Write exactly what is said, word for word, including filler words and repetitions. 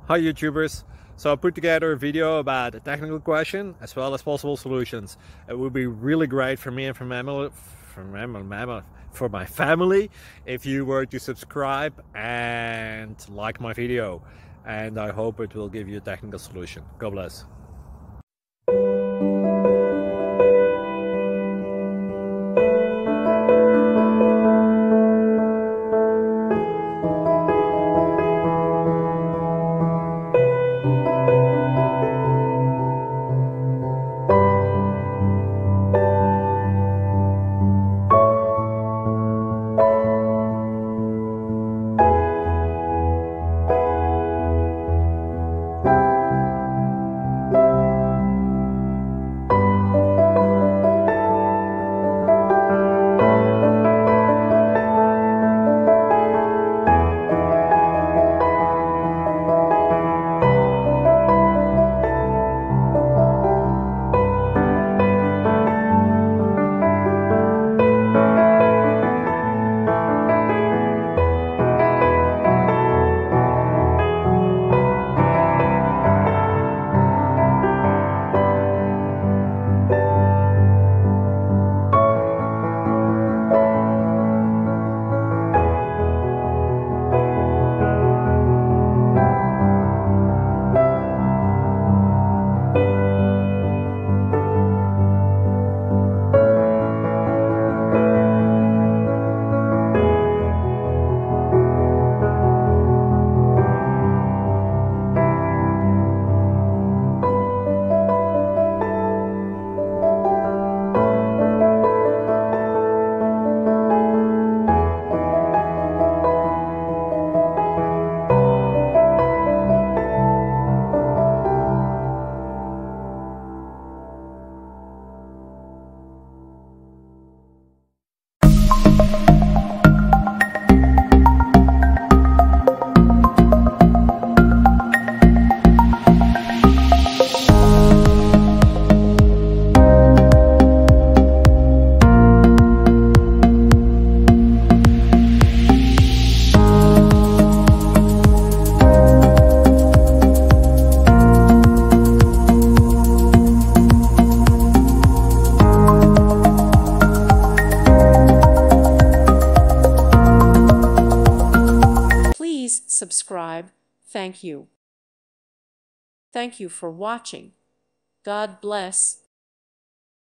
Hi YouTubers! So I put together a video about a technical question as well as possible solutions. It would be really great for me and for my, for my, for my family if you were to subscribe and like my video. And I hope it will give you a technical solution. God bless. Subscribe. Thank you. Thank you for watching. God bless.